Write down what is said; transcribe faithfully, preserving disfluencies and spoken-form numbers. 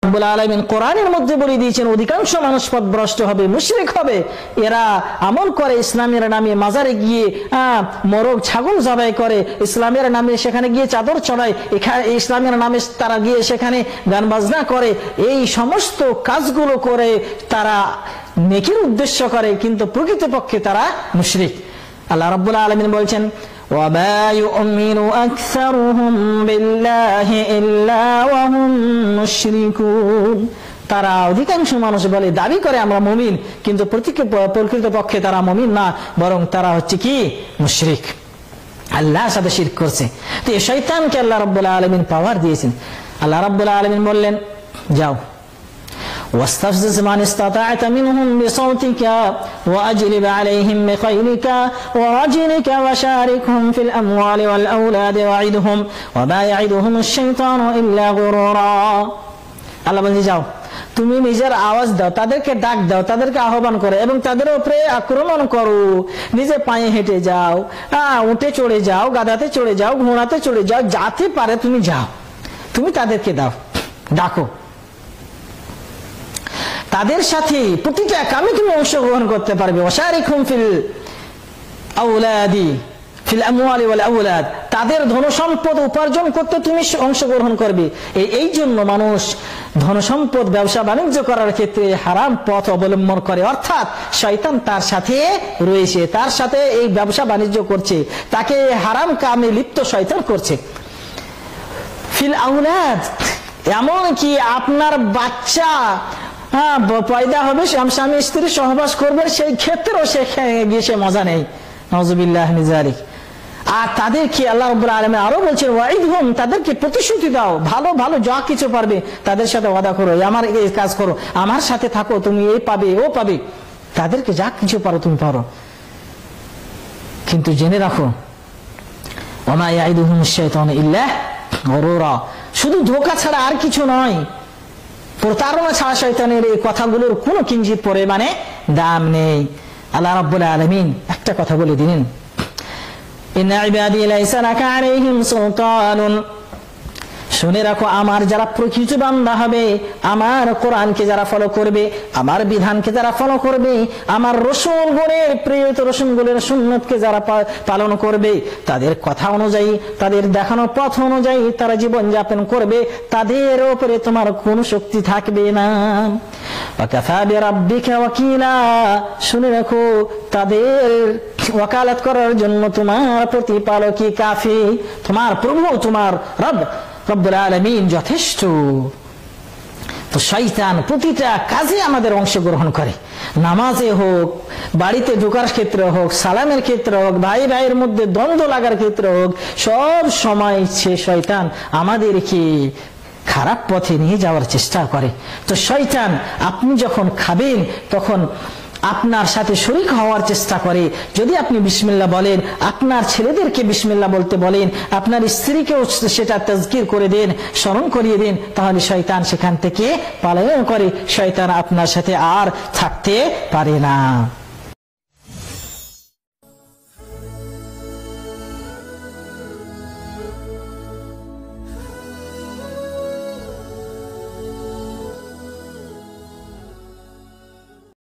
রব্বুল আলামিন কোরআনের মধ্যে বলে দিয়েছেন অধিকাংশ মানুষ পথভ্রষ্ট হবে, মুশরিক হবে। এরা আমল করে ইসলামের নামে, মাজারে গিয়ে মোরগ ছাগল জবাই করে ইসলামের নামে, সেখানে গিয়ে চাদর চড়ায়, এখানে ইসলামের নামে তারা গিয়ে সেখানে গান বাজনা করে। এই সমস্ত কাজগুলো করে তারা নেকির উদ্দেশ্য করে, কিন্তু প্রকৃতপক্ষে তারা মুশরিক। আল্লাহ রাব্বুল আলামিন বলছেন وَمَا يُؤْمِنُ أَكْثَرُهُم بِاللَّهِ إِلَّا وَهُم مُشْرِكُونَ। তারা অধিকাংশ মানুষ বলে, দাবি করে আমরা মুমিন, কিন্তু প্রকৃতপক্ষে তারা মুমিন না, বরং তারা হচ্ছে কি মুশরিক, আল্লাহর সাথে শিরক করছে। তো এই শয়তানকে আল্লাহ রাব্বুল আলামিন পাওয়ার দিয়েছেন। আল্লাহ রাব্বুল আলামিন বললেন, যাও واستفزز من استطعت منهم بصوتك وأجلب عليهم بخيلك ورجلك وشاركهم في الأموال والأولاد وعدهم وما يعدهم الشيطان إلا غرورا। আল্লাহ বলছে, যাও তুমি নিজের আওয়াজ দাও, তাদেরকে ডাক দাও, তাদেরকে আহ্বান করো এবং তাদের উপরে আক্রমণ করো। নিজে পায়ে হেঁটে যাও, হ্যাঁ উঠে চড়ে যাও, গাধাতে চড়ে যাও, ঘোড়াতে চড়ে যাও, যাতে পারে তুমি যাও, তুমি তাদেরকে দাও, ডাকো, তাদের সাথে প্রতিটা কামে তুমি অংশগ্রহণ করতে পারবে। ওয়াশারিকুম ফিল আওলাদি ফিল আমওয়ালি ওয়াল আওলাদ, তাদের ধন সম্পদ উপার্জন করতে তুমি অংশগ্রহণ করবে। এই এই জন্য মানুষ ধন সম্পদ ব্যবসা বাণিজ্য করার ক্ষেত্রে হারাম পথ অবলম্বন করে, অর্থাৎ শয়তান তার সাথে রয়েছে, তার সাথে এই ব্যবসা বাণিজ্য করছে, তাকে হারাম কামে লিপ্ত শয়তান করছে। ফিল আওলাদ, এমন কি আপনার বাচ্চা হ্যাঁ পয়দা হবে, স্বামী স্ত্রী সহবাস করবে, সেই ক্ষেত্রেও সে গিয়ে সে মজা নেই, নাউযুবিল্লাহি মিন যালিক। আর তাদেরকে আল্লাহ রাব্বুল আলামিন আরো বলছেন, ওয়াইদহুম, তাদেরকে প্রতিশ্রুতি দাও, ভালো ভালো যা কিছু পারবে তাদের সাথে ওয়াদা করো, আমার এই কাজ করো, আমার সাথে থাকো, তুমি এই পাবে ও পাবে, তাদেরকে যা কিছু পারো তুমি পারো। কিন্তু জেনে রাখো, ওমা ইয়াইদুহুমুশ শাইতানু ইল্লা গুরুরা, শুধু ধোঁকা ছাড়া আর কিছু নয়, প্রতারণা ছাড়া শয়তানের এই কথাগুলোর কোনো কিঞ্চিত পরিমাণে দাম নেই। আল্লাহ রাব্বুল আলামিন একটা কথা বলে দিলেন, ইন্না ইবাদি লাইসা লাকা আলাইহিম সুলতানুন, শুনে রাখো আমার যারা প্রকৃত বান্দা হবে, আমার কোরআনকে যারা ফলো করবে, আমার বিধানকে যারা ফলো করবে, আমার রাসূলগণের প্রিয়ত রাসূলগণের সুন্নতকে যারা পালন করবে, তাদের কথা অনুযায়ী, তাদের দেখানো পথ অনুযায়ী তারা জীবন যাপন করবে, তাদের উপরে তোমার কোনো শক্তি থাকবে না। ওয়াকাফা বিরাব্বিকা ওয়াকিলা, শুনে রাখো তাদের ওয়াকালাত করার জন্য তোমার প্রতিপালকই কাফি, তোমার প্রভু, তোমার রব রব্বুল আলামিন যথেষ্ট। তো শয়তান প্রতিটা কাজে আমাদের অংশগ্রহণ করে, নামাজে হোক, বাড়িতে ঢোকার ক্ষেত্রে হোক, সালামের ক্ষেত্রে হোক, ভাই ভাইয়ের মধ্যে দ্বন্দ্ব লাগার ক্ষেত্রে হোক, সব সময় সে শয়তান আমাদেরকে খারাপ পথে নিয়ে যাওয়ার চেষ্টা করে। তো শয়তান আপনি যখন খাবেন তখন আপনার সাথে শরীক হওয়ার চেষ্টা করে। যদি আপনি বিসমিল্লাহ বলেন, আপনার ছেলেদেরকে বিসমিল্লাহ বলতে বলেন, আপনার স্ত্রীকেও সেটা তাজকির করে দেন, স্মরণ করিয়ে দেন, তাহলে শয়তান সেখান থেকে পলায়ন করে, শয়তান আপনার সাথে আর থাকতে পারে না।